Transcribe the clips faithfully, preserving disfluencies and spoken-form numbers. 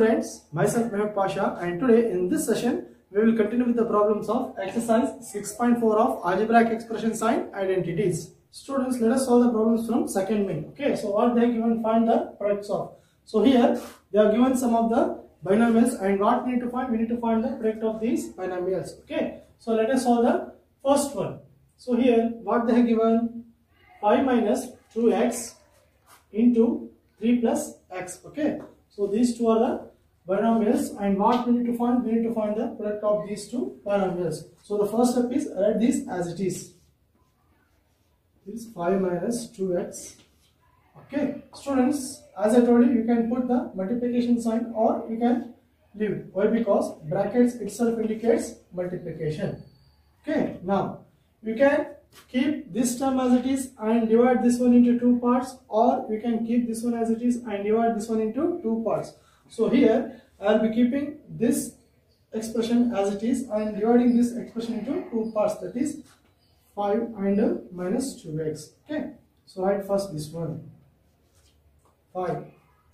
students, myself Mehak Pasha, and today in this session we will continue with the problems of exercise six point four of algebraic expression sign identities. Students, let us solve the problems from second main. Okay, so what they are given, find the products of. So here they are given some of the binomials, and what we need to find, we need to find the product of these binomials. Okay, so let us solve the first one. So here what they have given, five minus two x into three plus x. Okay, so these two are the binomials, and what we need to find, we need to find the product of these two binomials. So the first step is write this as it is. This is five minus two x. Okay, students, as I told you, you can put the multiplication sign or you can leave it. Why? Because brackets itself indicates multiplication. Okay, now you can keep this term as it is and divide this one into two parts, or you can keep this one as it is and divide this one into two parts. So here I will be keeping this expression as it is and dividing this expression into two parts, that is five and minus two x. Okay, so write first this one, five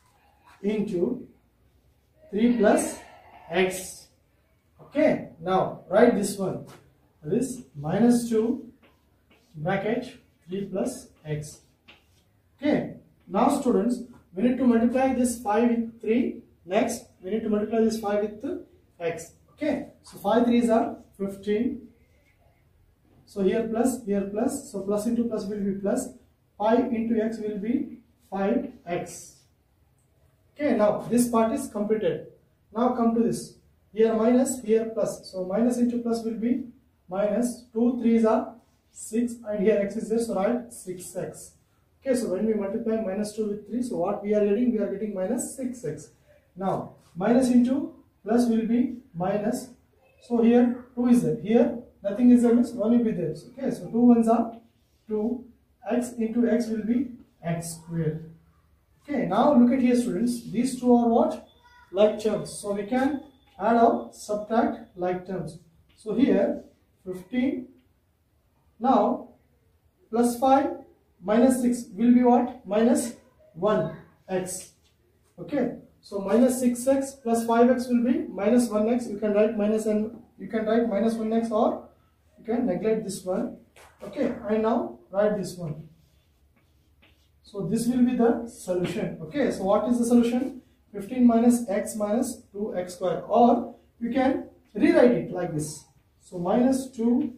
into three plus x. Okay, now write this one, that is minus two bracket three plus x. Okay, now students, we need to multiply this five with three. Next we need to multiply this five with x. Okay, so five threes are fifteen. So here plus, here plus, so plus into plus will be plus. Five into x will be five x. Okay, now this part is completed. Now come to this, here minus, here plus, so minus into plus will be minus. Two threes are six, and here x is there, so write six x. Okay, so when we multiply minus two with three, so what we are getting, we are getting minus six x. Now minus into plus will be minus, so here two is there, here nothing is there, means one will be there. Okay, so two ones are two, x into x will be x squared. Okay, now look at here students, these two are what? Like terms, so we can add or subtract like terms. So here fifteen, now plus five minus six will be what? Minus one x. Okay, so minus six x plus five x will be minus one x. You can write minus, and you can write minus one x, or you can neglect this one. Okay, and now write this one. So this will be the solution. Okay, so what is the solution? fifteen minus x minus two x square, or you can rewrite it like this. So minus two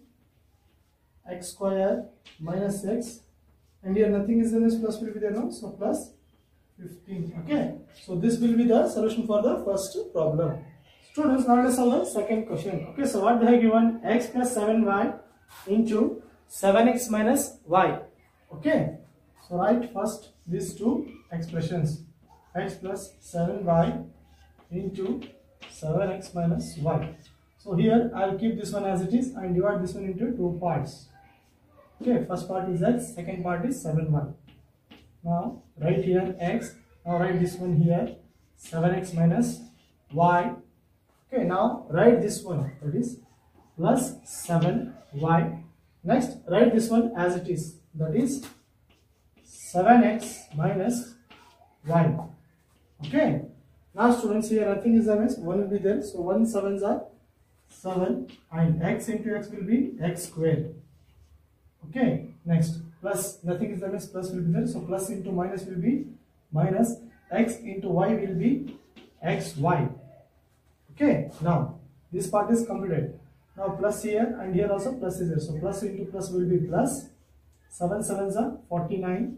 x square minus x, and here nothing is there, this plus will be there, no? So plus fifteen. Okay, so this will be the solution for the first problem. Students, now let us solve the second question. Okay, so what they have given, x plus seven y into seven x minus y. Okay, so write first these two expressions, x plus seven y into seven x minus y. So here I will keep this one as it is and divide this one into two parts. Okay, first part is x, second part is seven y. Now write here x, now write this one here, seven x minus y. Okay, now write this one, that is plus seven y. Next write this one as it is, that is seven x minus y. Okay, now students, here nothing is there, means one will be there, so one sevens are seven, and x into x will be x squared. Okay, next plus, nothing is there, means plus will be there, so plus into minus will be minus, x into y will be xy. Okay, now this part is completed. Now plus here, and here also plus is there, so plus into plus will be plus. seven sevens are forty-nine.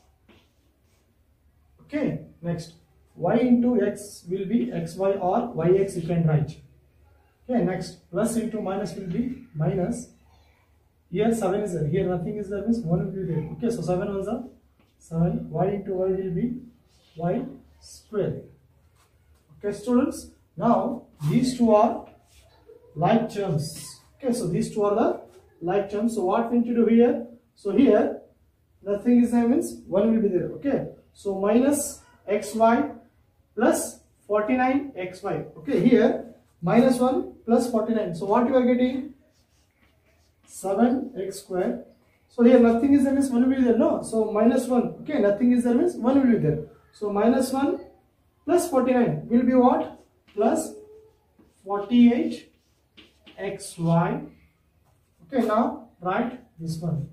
Okay, next y into x will be xy, or yx you can write. Okay, next plus into minus will be minus. Here seven is there, here nothing is there, means one will be there. Okay, so seven ones are seven, y into y will be y square. Okay students, now these two are like terms. Okay, so these two are the like terms. So what we need to do here, so here nothing is there, means one will be there. Okay, so minus xy plus forty-nine xy. Okay, here minus one plus forty-nine, so what you are getting, seven x square. So here nothing is there, means one will be there, no? So minus one. Okay, nothing is there, means one will be there. So minus one plus forty-nine will be what? Plus forty-eight x y. Okay, now write this one.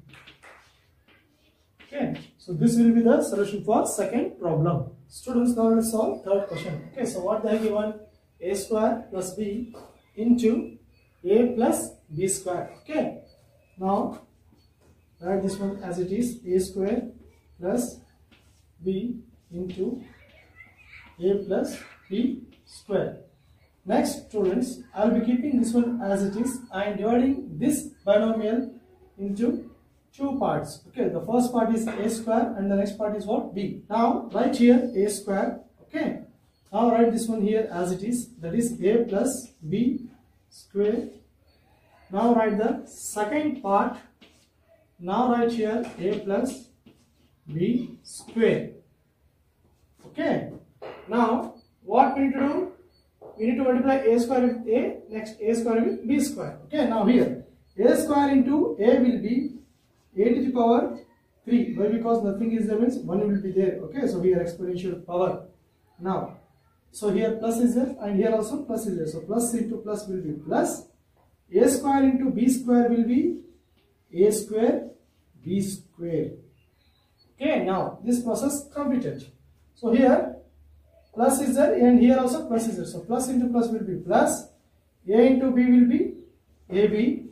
Okay, so this will be the solution for second problem. Students, now let's solve third question. Okay, so what they have given? A square plus b into a plus b square. Okay, now write this one as it is: a square plus b into a plus b square. Next, students, I will be keeping this one as it is and dividing this binomial into two parts. Okay, the first part is a square and the next part is what? B. Now write here a square. Okay, now write this one here as it is, that is a plus b square. Now write the second part. Now write here a plus b square. Okay, now what we need to do? We need to multiply a square with a, next a square with b square. Okay, now here a square into a will be a to the power three. Why? Because nothing is there means one will be there. Okay, so here exponential power. Now, so here plus is there and here also plus is there. So plus into plus will be plus. A square into b square will be a square b square. Okay, now this process completed. So here plus is there and here also plus is there. So plus into plus will be plus. A into b will be ab.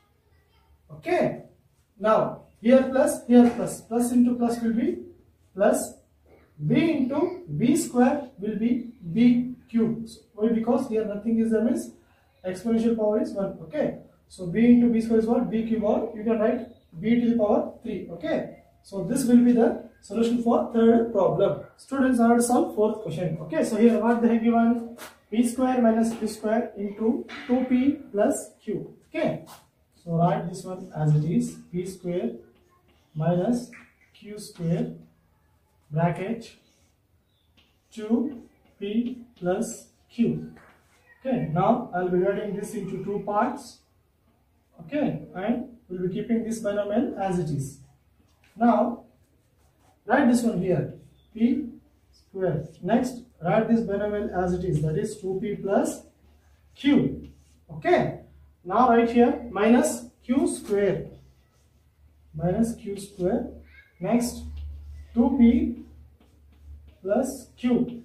Okay. Now here plus, here plus, plus into plus will be plus, b into b square will be b cube. So, why? Because here nothing is there means exponential power is one. Okay, so b into b square is what? B cube, or you can write b to the power three. Okay, so this will be the solution for third problem. Students, I will solve fourth question. Okay, so here what they have given? P square minus q square into two p plus q. Okay. So write this one as it is: p square minus q square bracket two p plus q. Okay, now I will be dividing this into two parts. Okay, and we will be keeping this binomial as it is. Now write this one here: p square. Next, write this binomial as it is, that is two p plus q. Okay. Now write here minus q square, minus q square. Next, two p plus q.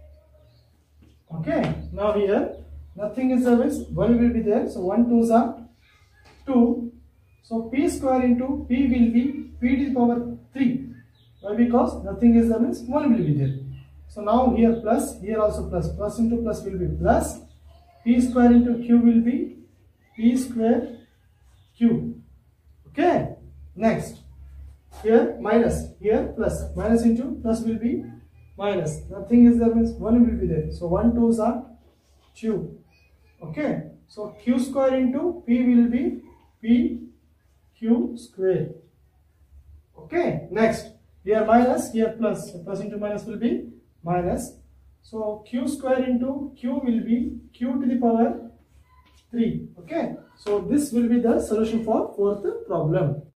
Okay, now here nothing is there, means one will be there. So one twos are two. So p square into p will be p to the power three. Why? Because nothing is there, means one will be there. So now here plus, here also plus, plus into plus will be plus. P square into q will be p square q. Okay, next here minus, here plus, minus into plus will be minus. Nothing is there, means one will be there. So one twos are two. Okay, so q square into p will be p q square. Okay, next here minus, here plus, so plus into minus will be minus. So q square into q will be q to the power three. Okay, so this will be the solution for fourth problem.